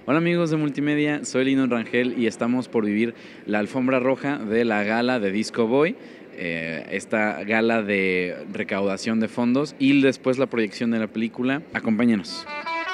Hola amigos de Multimedia, soy Lino Rangel y estamos por vivir la alfombra roja de la gala de Disco Boy, esta gala de recaudación de fondos y después la proyección de la película. Acompáñenos.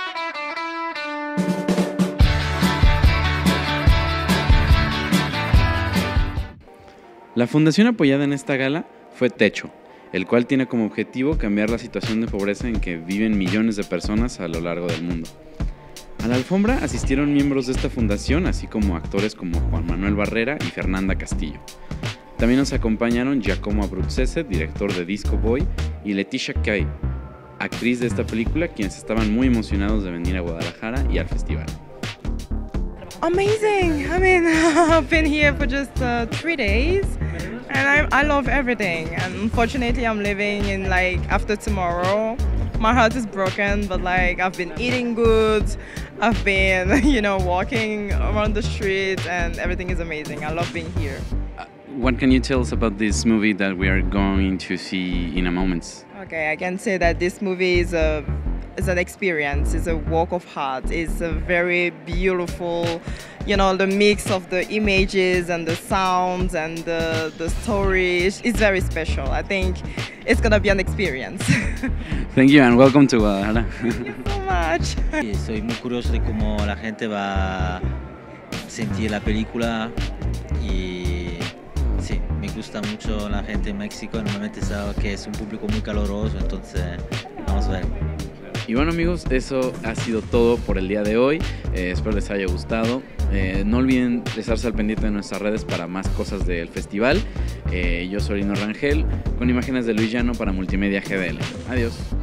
La fundación apoyada en esta gala fue Techo, el cual tiene como objetivo cambiar la situación de pobreza en que viven millones de personas a lo largo del mundo. A la alfombra asistieron miembros de esta fundación, así como actores como Juan Manuel Barrera y Fernanda Castillo. También nos acompañaron Giacomo Abruzzese, director de Disco Boy, y Leticia Kay, actriz de esta película, quienes estaban muy emocionados de venir a Guadalajara y al festival. Amazing! I mean, I've been here for just 3 days and I love everything. And unfortunately, I'm leaving in after tomorrow. My heart is broken, but I've been eating good. I've been, walking around the street and everything is amazing. I love being here. What can you tell us about this movie that we are going to see in a moment? Okay, I can say that this movie is an experience, it's a work of art, it's a very beautiful, the mix of the images and the sounds and the story, it's very special. I think it's gonna be an experience. Thank you and welcome to Guadalajara. Thank you so much. Estoy muy curioso de cómo la gente va a sentir la película y sí, me gusta mucho la gente en México, normalmente sabe que es un público muy caluroso, entonces vamos a ver. Y bueno amigos, eso ha sido todo por el día de hoy, espero les haya gustado. No olviden estarse al pendiente de nuestras redes para más cosas del festival. Yo soy Lino Rangel, con imágenes de Luis Llano para Multimedia GDL. Adiós.